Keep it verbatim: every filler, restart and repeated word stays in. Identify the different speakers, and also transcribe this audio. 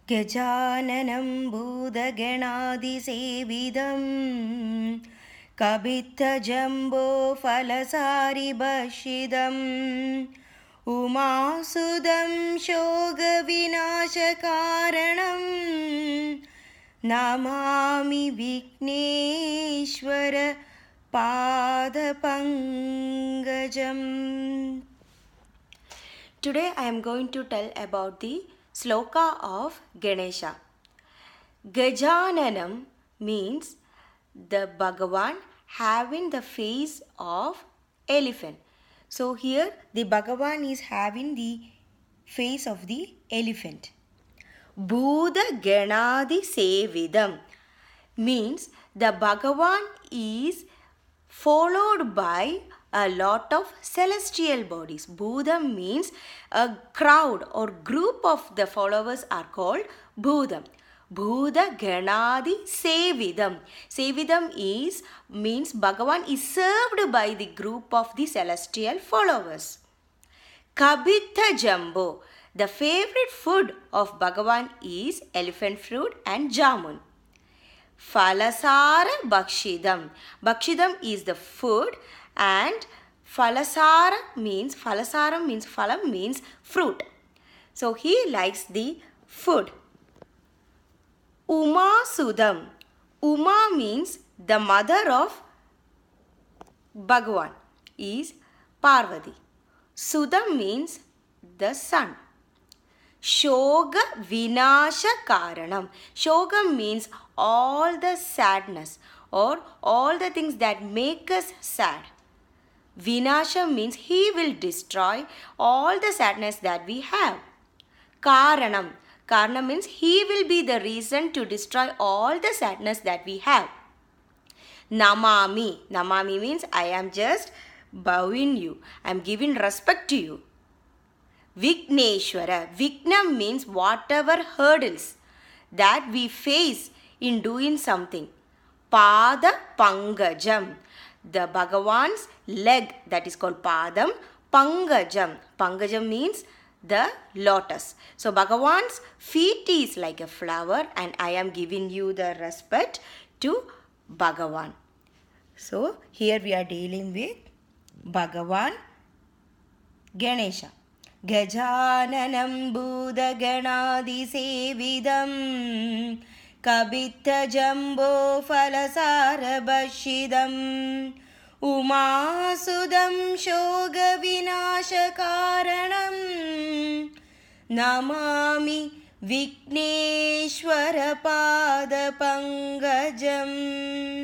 Speaker 1: Gajananam Bhoota Ganadhi Sevitam Kapitta Jamboophala Bhaksitam Sutam Shoka Vinasha Karanam Namami Vignesvara Pankajam. Today I am going to tell about the Shloka of Ganesha. Gajananam means the Bhagavan having the face of elephant. So here the Bhagavan is having the face of the elephant. Bhoota Ganadhi Sevitam means the Bhagavan is followed by a lot of celestial bodies. Bhuta means a crowd or group of the followers are called Bhuta. Bhoota Ganadhi Sevitam. Sevitam is means Bhagavan is served by the group of the celestial followers. Kapitta Jambu. The favorite food of Bhagavan is elephant fruit and jamun. Palasara Bhaksitam. Bhaksitam is the food and Palasara means Palasara means Phalam means fruit. So he likes the food. Sutam. Uma means the mother of Bhagavan is Parvati. Sutam means the son. Shoka Vinasha Karanam. Shoka means all the sadness or all the things that make us sad. Vinasha means he will destroy all the sadness that we have. Karanam. Karanam means he will be the reason to destroy all the sadness that we have. Namami. Namami means I am just bowing you. I am giving respect to you. Vignesvara. Vigna means whatever hurdles that we face in doing something. Pada Pankajam. The Bhagavan's leg, that is called Padam. Pankajam. Pankajam means the lotus. So Bhagavan's feet is like a flower and I am giving you the respect to Bhagavan. So here we are dealing with Bhagavan Ganesha. Gajananam Bhoota Ganadhi Sevitam Kapitta Jamboophala Bhaksitam Sutam Shoka Vinasha Karanam Namami Vignesvara Pankajam.